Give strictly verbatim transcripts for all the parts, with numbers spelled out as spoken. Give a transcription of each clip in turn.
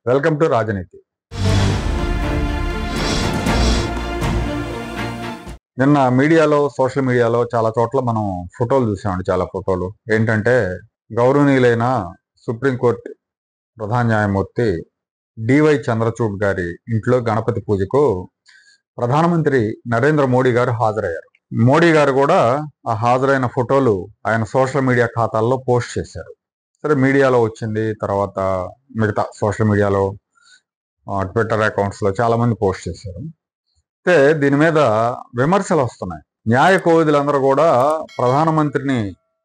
Welcome to రాజనీతి. నిన్న మీడియాలో సోషల్ మీడియాలో చాలా చోట్ల మనం ఫోటోలు చూసామండి. చాలా ఫోటోలు ఏంటంటే గౌరవనీయులైన సుప్రీంకోర్టు ప్రధాన న్యాయమూర్తి డివై చంద్రచూడ్ గారి ఇంట్లో గణపతి పూజకు ప్రధానమంత్రి నరేంద్ర మోడీ గారు హాజరయ్యారు. మోడీ గారు కూడా ఆ హాజరైన ఫోటోలు ఆయన సోషల్ మీడియా ఖాతాల్లో పోస్ట్ చేశారు. సరే, మీడియాలో వచ్చింది, తర్వాత మిగతా సోషల్ మీడియాలో ట్విట్టర్ అకౌంట్స్లో చాలా మంది పోస్ట్ చేశారు. అయితే దీని మీద విమర్శలు వస్తున్నాయి. న్యాయ కోవిదులందరూ కూడా ప్రధానమంత్రిని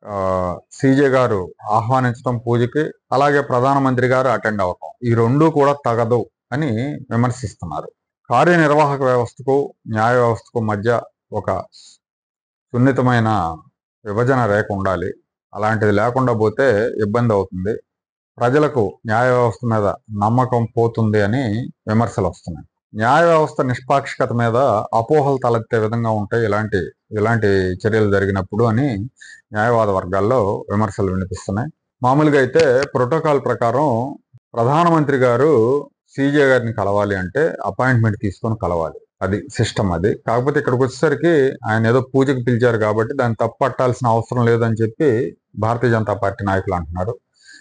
సీజే గారు ఆహ్వానించడం పూజకి, అలాగే ప్రధానమంత్రి గారు అటెండ్ అవటం, ఈ రెండూ కూడా తగదు అని విమర్శిస్తున్నారు. కార్యనిర్వాహక వ్యవస్థకు న్యాయ వ్యవస్థకు మధ్య ఒక సున్నితమైన విభజన రేఖ ఉండాలి. అలాంటిది లేకుండా పోతే ఇబ్బంది అవుతుంది, ప్రజలకు న్యాయ వ్యవస్థ మీద నమ్మకం పోతుంది అని విమర్శలు వస్తున్నాయి. న్యాయ వ్యవస్థ నిష్పాక్షికత మీద అపోహలు తలెత్తే విధంగా ఉంటాయి ఇలాంటి ఇలాంటి చర్యలు జరిగినప్పుడు అని న్యాయవాద వర్గాల్లో విమర్శలు వినిపిస్తున్నాయి. మామూలుగా అయితే ప్రోటోకాల్ ప్రకారం ప్రధానమంత్రి గారు సీజే గారిని కలవాలి అంటే అపాయింట్మెంట్ తీసుకొని కలవాలి, అది సిస్టమ్. అది కాకపోతే ఇక్కడికి వచ్చేసరికి ఆయన ఏదో పూజకి పిలిచారు కాబట్టి దాన్ని తప్పు పట్టాల్సిన అవసరం లేదని చెప్పి భారతీయ జనతా పార్టీ నాయకులు అంటున్నారు.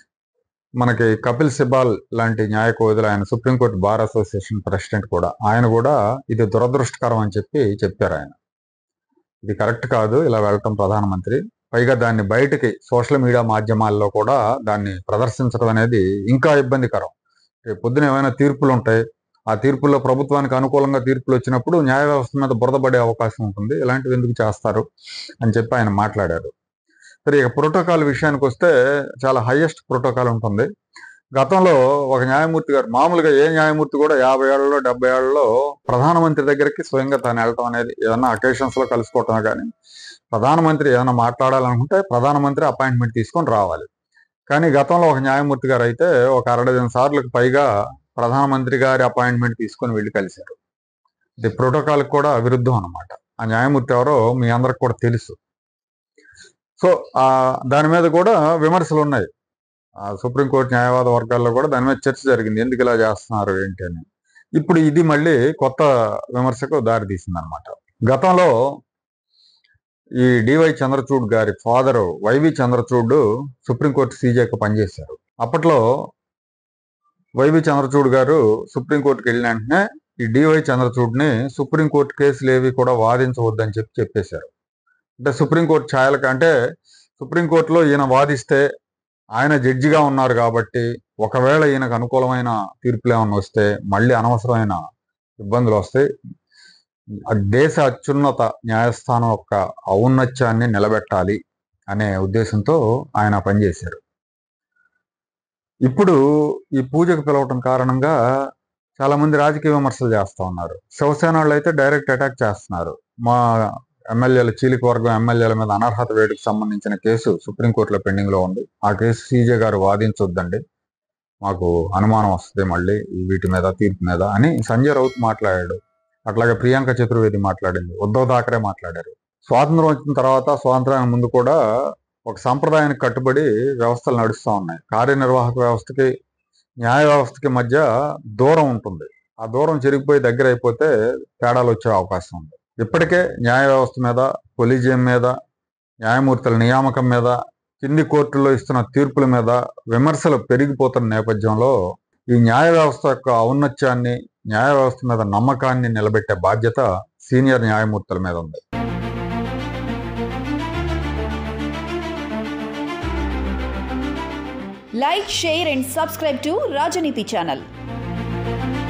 మనకి కపిల్ సిబాల్ లాంటి న్యాయ కోవిదులు, ఆయన సుప్రీంకోర్టు బార్ అసోసియేషన్ ప్రెసిడెంట్ కూడా, ఆయన కూడా ఇది దురదృష్టకరం అని చెప్పి చెప్పారు. ఆయన ఇది కరెక్ట్ కాదు ఇలా వెళ్ళటం ప్రధానమంత్రి, పైగా దాన్ని బయటికి సోషల్ మీడియా మాధ్యమాల్లో కూడా దాన్ని ప్రదర్శించడం అనేది ఇంకా ఇబ్బందికరం. పొద్దున ఏమైనా తీర్పులు ఉంటాయి, ఆ తీర్పుల్లో ప్రభుత్వానికి అనుకూలంగా తీర్పులు వచ్చినప్పుడు న్యాయ వ్యవస్థ మీద బురదపడే అవకాశం ఉంటుంది, ఇలాంటివి ఎందుకు చేస్తారు అని చెప్పి ఆయన మాట్లాడారు. సరే, ఇక ప్రోటోకాల్ విషయానికి వస్తే చాలా హైయెస్ట్ ప్రోటోకాల్ ఉంటుంది. గతంలో ఒక న్యాయమూర్తి గారు, మామూలుగా ఏ న్యాయమూర్తి కూడా యాభై ఏళ్లలో డెబ్బై ఏళ్లలో ప్రధానమంత్రి దగ్గరికి స్వయంగా తాను వెళ్ళటం అనేది, ఏదన్నా అకేషన్స్ లో కలుసుకోవటమే కానీ ప్రధానమంత్రి ఏదైనా మాట్లాడాలనుకుంటే ప్రధానమంత్రి అపాయింట్మెంట్ తీసుకొని రావాలి. కానీ గతంలో ఒక న్యాయమూర్తి గారు అయితే ఒక అరడజన్ సార్లకు పైగా ప్రధానమంత్రి గారి అపాయింట్మెంట్ తీసుకొని వెళ్ళి కలిశారు. ఇది ప్రోటోకాల్ కూడా విరుద్ధం అన్నమాట. ఆ న్యాయమూర్తి ఎవరో మీ అందరికి కూడా తెలుసు. సో ఆ దాని మీద కూడా విమర్శలు ఉన్నాయి. ఆ సుప్రీంకోర్టు న్యాయవాద వర్గాల్లో కూడా దాని మీద చర్చ జరిగింది, ఎందుకు ఇలా చేస్తున్నారు ఏంటి అని. ఇప్పుడు ఇది మళ్ళీ కొత్త విమర్శకు దారి తీసింది అనమాట. గతంలో ఈ డివై చంద్రచూడ్ గారి ఫాదరు వైవి చంద్రచూడ్ సుప్రీంకోర్టు సీజేకి పనిచేశారు. అప్పట్లో వైవి చంద్రచూడ్ గారు సుప్రీంకోర్టుకి వెళ్ళిన వెంటనే ఈ డివై చంద్రచూడ్ని సుప్రీంకోర్టు కేసులు ఏవి కూడా వాదించవద్దని చెప్పి చెప్పేశారు. అంటే సుప్రీంకోర్టు ఛాయలకు, అంటే సుప్రీంకోర్టులో ఈయన వాదిస్తే ఆయన జడ్జిగా ఉన్నారు కాబట్టి ఒకవేళ ఈయనకు అనుకూలమైన తీర్పులు ఏమైనా వస్తే మళ్ళీ అనవసరమైన ఇబ్బందులు వస్తాయి, దేశ అత్యున్నత న్యాయస్థానం యొక్క ఔన్నత్యాన్ని నిలబెట్టాలి అనే ఉద్దేశంతో ఆయన పనిచేశారు. ఇప్పుడు ఈ పూజకు పిలవటం కారణంగా చాలా మంది రాజకీయ విమర్శలు చేస్తూ ఉన్నారు. శివసేన వాళ్ళు అయితే డైరెక్ట్ అటాక్ చేస్తున్నారు. మా ఎమ్మెల్యేలు, చీలిక వర్గం ఎమ్మెల్యేల మీద అనర్హత వేటుకు సంబంధించిన కేసు సుప్రీంకోర్టులో పెండింగ్ లో ఉంది, ఆ కేసు సీజే గారు వాదించొద్దండి, మాకు అనుమానం వస్తుంది మళ్ళీ వీటి మీద తీర్పు మీద అని సంజయ్ రౌత్ మాట్లాడాడు. అట్లాగే ప్రియాంక చతుర్వేది మాట్లాడింది, ఉద్ధవ్ థాకరే మాట్లాడారు. స్వాతంత్రం వచ్చిన తర్వాత, స్వాతంత్రానికి ముందు కూడా ఒక సంప్రదాయానికి కట్టుబడి వ్యవస్థలు నడుస్తూ ఉన్నాయి. కార్యనిర్వాహక వ్యవస్థకి న్యాయ వ్యవస్థకి మధ్య దూరం ఉంటుంది. ఆ దూరం చెరిగిపోయి దగ్గర అయిపోతే తేడాలు వచ్చే అవకాశం ఉంది. ఇప్పటికే న్యాయ వ్యవస్థ మీద, కొలీజియం మీద, న్యాయమూర్తుల నియామకం మీద, కింది కోర్టుల్లో ఇస్తున్న తీర్పుల మీద విమర్శలు పెరిగిపోతున్న నేపథ్యంలో ఈ న్యాయ వ్యవస్థ యొక్క ఔన్నత్యాన్ని, న్యాయ వ్యవస్థ మీద నమ్మకాన్ని నిలబెట్టే బాధ్యత సీనియర్ న్యాయమూర్తుల మీద ఉంది. Like, share and subscribe to Rajaniti channel.